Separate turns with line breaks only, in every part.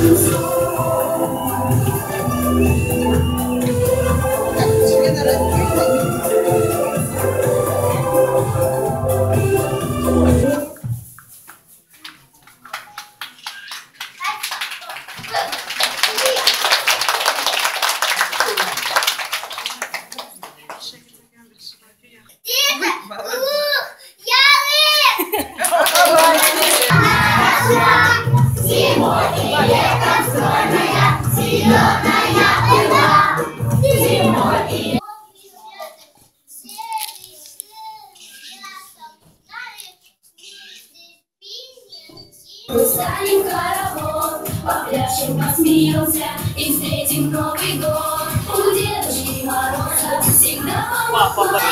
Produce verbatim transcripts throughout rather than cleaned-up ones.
Мы станем хоровод, попляшем, посмеемся и встретим Новый год. У Дедушки Мороза всегда помогает.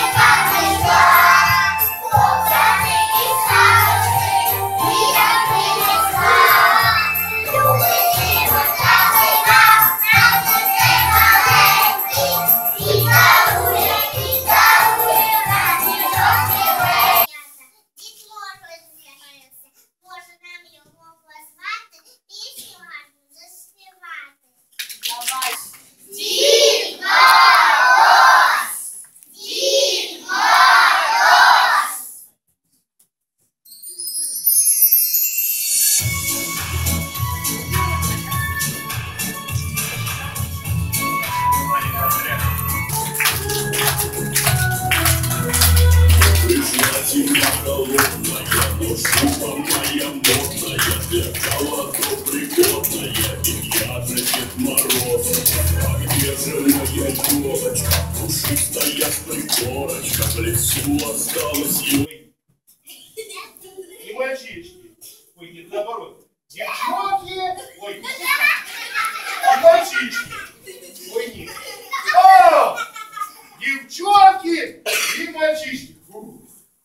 Моя модная, зеркало то пригодное, и я же Дед Мороз. А где же моя елочка, пушистая пригорочка, в лесу осталась ей.
И мальчишки, ой, нет, наоборот, девчонки, ой, и мальчишки, ой, нет. О, девчонки и мальчишки. Фу.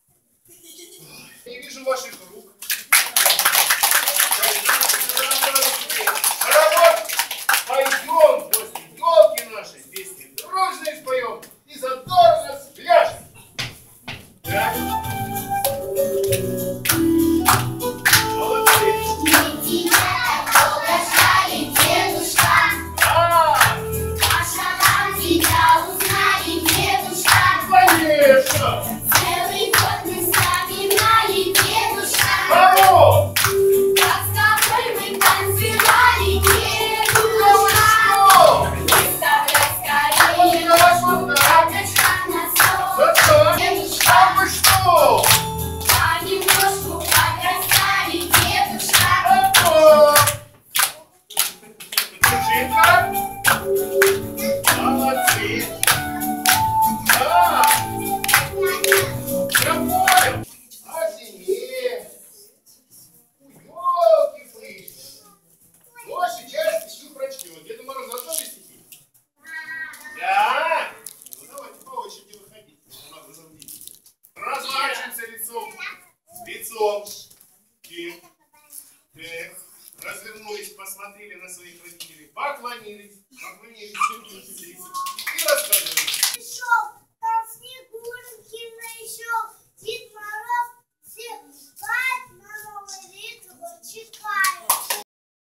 Не вижу ваших рук. Хоровод, пойдем после елки нашей, песни дружно споем и задорно спляшем. Да? Лицом, лицом.